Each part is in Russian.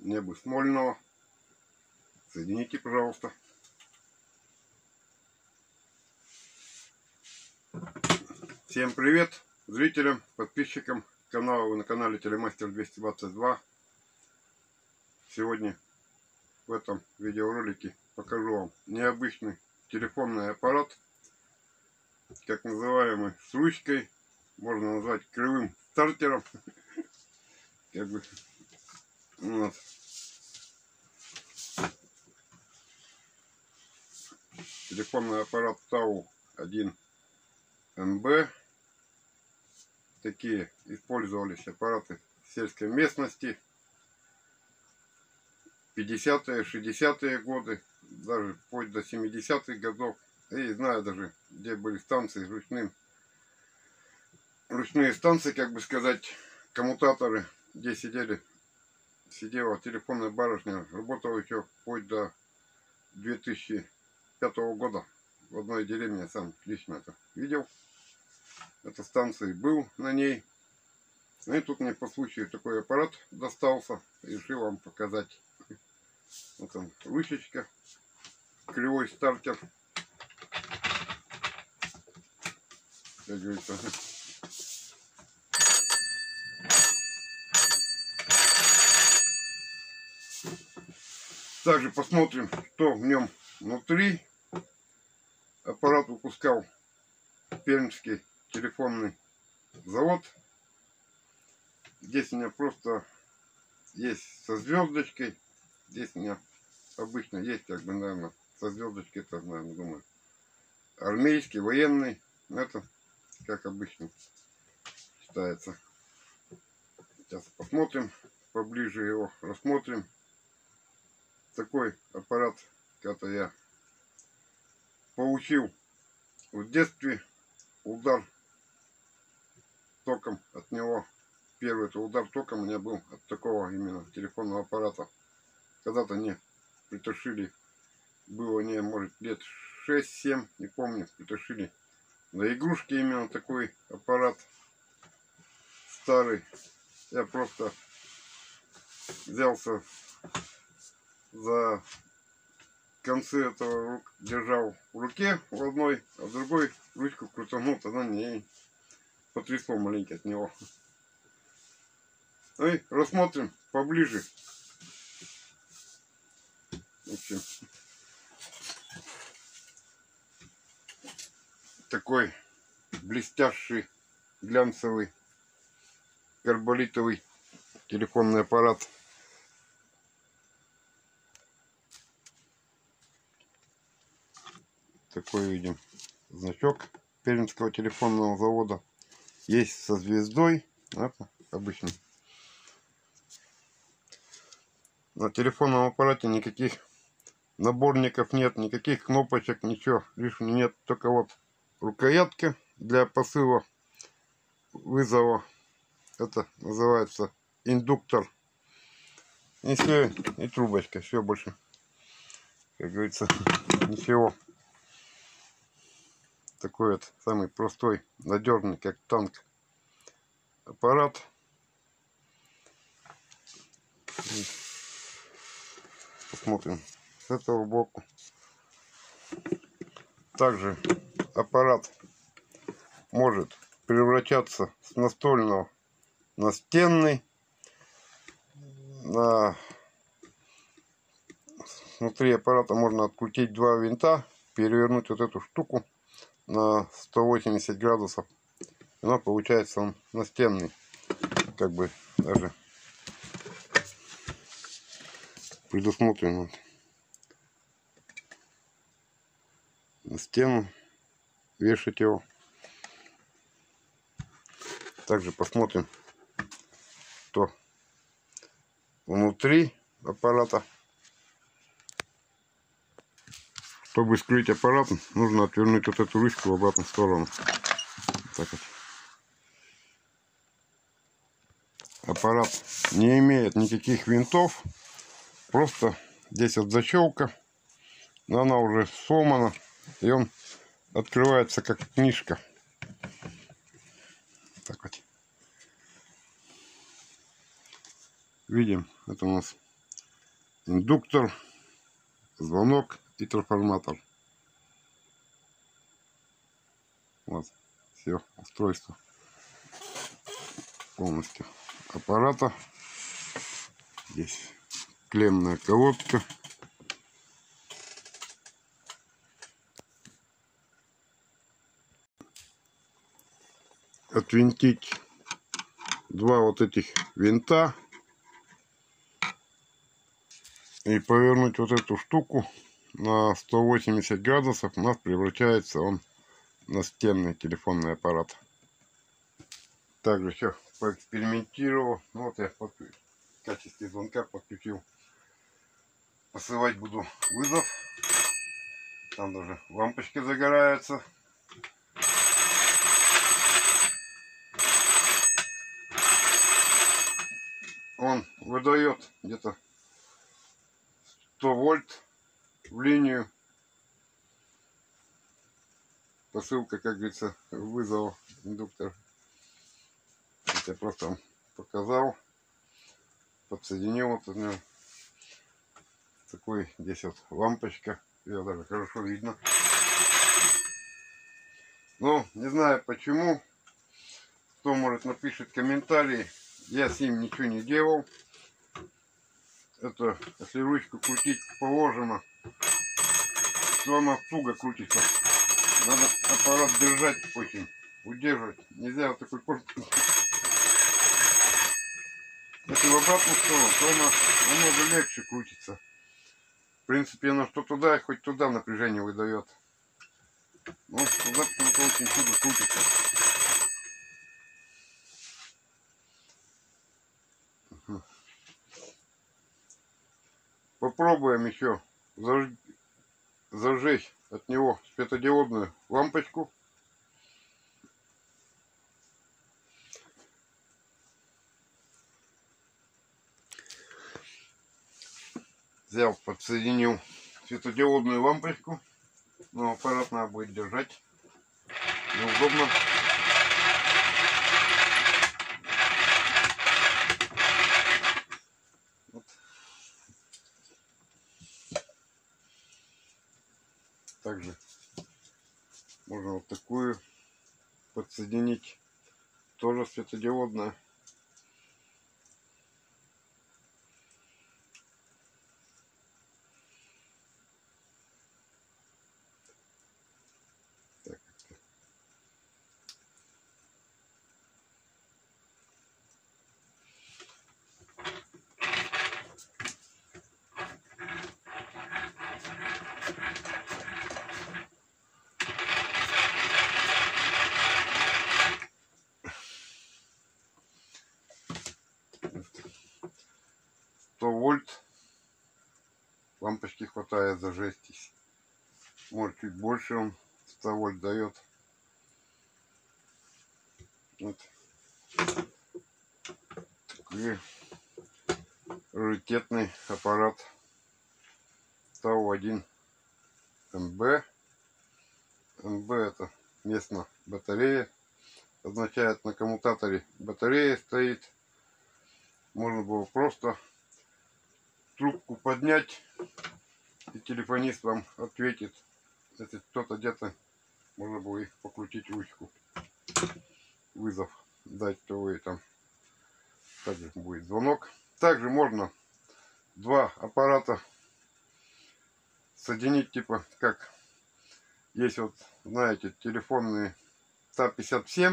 Небо Смольного. Соедините, пожалуйста. Всем привет зрителям, подписчикам канала. Вы на канале Телемастер 222. Сегодня в этом видеоролике покажу вам необычный телефонный аппарат, как называемый, с ручкой, можно назвать кривым стартером. Как бы вот. Телефонный аппарат ТАУ-1МБ. Такие использовались аппараты в сельской местности 50-е, 60-е годы, даже вплоть до 70-х годов. И знаю даже, где были станции с ручные станции, как бы сказать, коммутаторы, где сидела телефонная барышня, работала еще вплоть до 2005 года. В одной деревне я сам лично это видел. Это станция, был на ней. Ну и тут мне по случаю такой аппарат достался. Решил вам показать. Вот он, ручечка, кривой стартер. Как говорится. Также посмотрим, что в нем внутри. Аппарат выпускал Пермский телефонный завод. Здесь у меня просто есть со звездочкой. Здесь у меня обычно есть, как бы, наверное, со звездочкой, это, наверное, думаю, армейский, военный. Это как обычно считается. Сейчас посмотрим поближе, его рассмотрим. Такой аппарат, когда я получил в детстве, удар током от него. Первый это удар током у меня был от такого именно телефонного аппарата. Когда-то мне притащили, было не, может, лет 6-7, не помню, притащили на игрушки именно такой аппарат старый. Я просто взялся за концы этого, держал в руке в одной, а в другой ручку крутанул, тогда мне потрясло маленько от него. Ну и рассмотрим поближе. В общем, такой блестящий, глянцевый, карболитовый телефонный аппарат. Такой видим значок Пермского телефонного завода. Есть со звездой. Это обычно. На телефонном аппарате никаких наборников нет, никаких кнопочек, ничего лишнего нет. Только вот рукоятка для посыла вызова. Это называется индуктор. И все, и трубочка. Все больше, как говорится, ничего. Такой вот самый простой, надежный, как танк, аппарат. Посмотрим с этого боку. Также аппарат может превращаться с настольного на настенный. Внутри аппарата можно открутить два винта, перевернуть вот эту штуку на 180 градусов. Но получается он настенный. Как бы даже предусмотрено на стену вешать его. Также посмотрим, что внутри аппарата. Чтобы скрыть аппарат, нужно отвернуть вот эту ручку в обратную сторону. Так вот. Аппарат не имеет никаких винтов. Просто здесь вот защелка. Но она уже сломана. И он открывается как книжка. Так вот. Видим, это у нас индуктор, звонок и трансформатор. Вот все устройство полностью аппарата. Здесь клемная колодка. Отвинтить два вот этих винта и повернуть вот эту штуку на 180 градусов, у нас превращается он в настенный телефонный аппарат. Также все поэкспериментировал. Ну, вот я в качестве звонка подключил. Посылать буду вызов. Там даже лампочки загораются. Он выдает где-то 100 вольт в линию. Посылка, как говорится, вызова индуктор. Это я просто вам показал. Подсоединил вот такой, здесь вот лампочка. Ее даже хорошо видно. Но не знаю почему. Кто может напишет комментарии. Я с ним ничего не делал. Это, если ручку крутить положено, то она туго крутится. Надо аппарат держать очень, удерживать. Нельзя вот такой корпус. Если в обратную сторону, то она намного легче крутится. В принципе, она что туда, хоть туда напряжение выдает. Но туда почему-то очень туго крутится. Попробуем еще зажечь от него светодиодную лампочку. Взял, подсоединил светодиодную лампочку, но аппарат надо будет держать неудобно. Вот. Также можно вот такую подсоединить, тоже светодиодная. Вольт лампочки хватает зажечь. Может чуть больше он 100 вольт дает. Вот такой раритетный аппарат ТАО-1 МБ. МБ это местно батарея, означает на коммутаторе батарея стоит. Можно было просто трубку поднять, и телефонист вам ответит. Если кто-то где-то, можно было их покрутить ручку, вызов дать, то вы там также будет звонок. Также можно два аппарата соединить, типа как есть вот, знаете, телефонные ТА-57.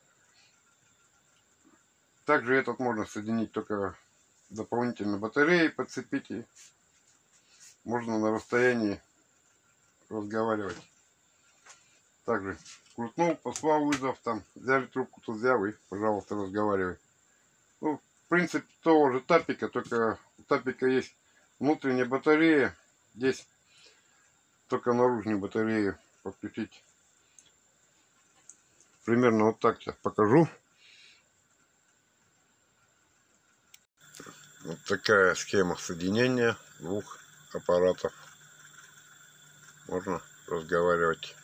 Также этот можно соединить, только дополнительно батареи подцепить, и можно на расстоянии разговаривать. Также крутнул, послал вызов, там взяли трубку, тут взял и, пожалуйста, разговаривай. Ну, в принципе, того же тапика, только у тапика есть внутренняя батарея. Здесь только наружную батарею подключить. Примерно вот так сейчас покажу. Вот такая схема соединения двух аппаратов. Можно разговаривать.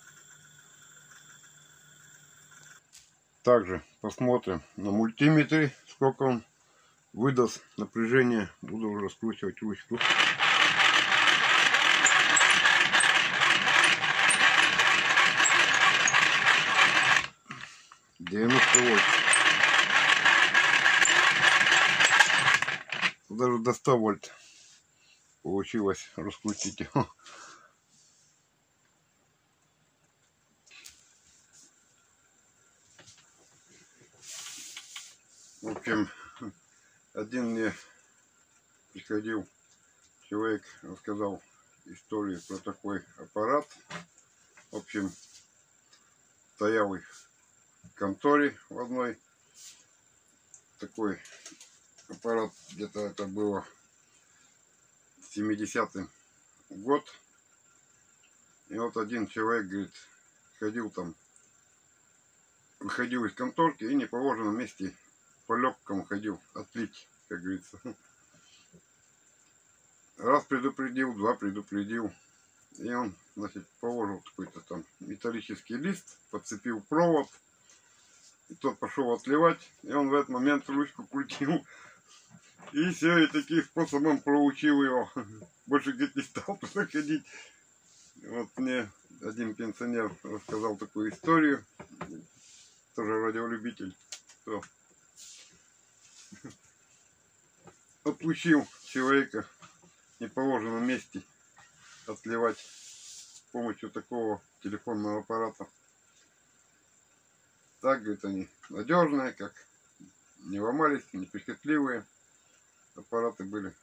Также посмотрим на мультиметре, сколько он выдаст напряжение, буду уже раскручивать ручку. $90 вольт. Даже до 100 вольт получилось раскрутить его. В общем, один мне приходил человек, рассказал историю про такой аппарат. В общем, стоял их в конторе в одной. Такой аппарат, где-то это было 70-й год. И вот один человек, говорит, выходил из конторки и не в положенном месте по легкому ходил отлить, как говорится. Раз предупредил, два предупредил. И он, значит, положил какой-то там металлический лист, подцепил провод. И тот пошел отливать. И он в этот момент ручку крутил. И все, и таким способом проучил его. Больше, говорит, не стал туда ходить. Вот мне один пенсионер рассказал такую историю. Тоже радиолюбитель. Кто отлучил человека в неположенном месте отливать с помощью такого телефонного аппарата. Так, говорит, они надежные, как не ломались, неприхотливые аппараты были.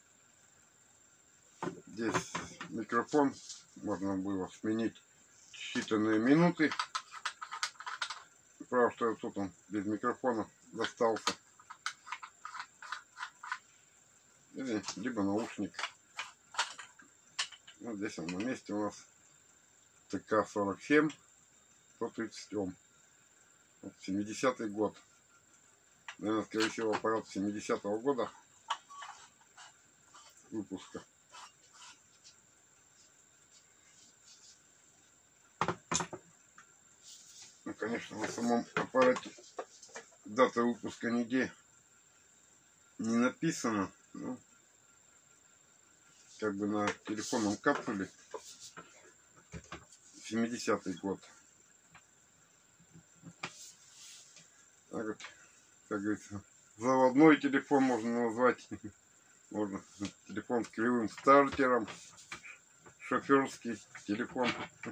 Здесь микрофон можно было сменить в считанные минуты. Правда, что тут он без микрофона достался. Или либо наушник. Вот здесь он на месте у нас ТК-47 130 Ом. Вот 70-й год. Наверное, скорее всего, аппарат 70-го года выпуска. Ну, конечно, на самом аппарате дата выпуска нигде не написано. Ну, как бы на телефонном капсуле 70-й год. Так вот, как говорится, заводной телефон можно назвать. Можно телефон с кривым стартером, шоферский телефон.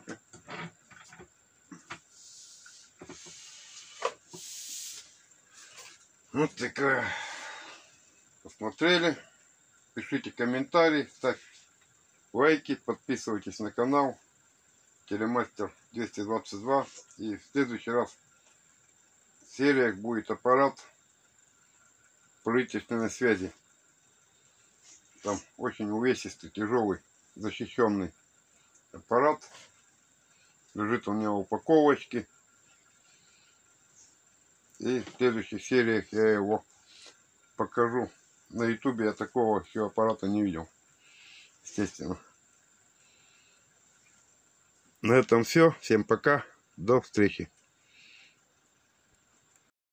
Вот такая. Посмотрели. Пишите комментарии, ставьте лайки, подписывайтесь на канал Телемастер 222. И в следующий раз в сериях будет аппарат правительственной связи. Там очень увесистый, тяжелый, защищенный аппарат. Лежит у меня в упаковочке. И в следующих сериях я его покажу. На ютубе я такого еще аппарата не видел. Естественно. На этом все. Всем пока. До встречи.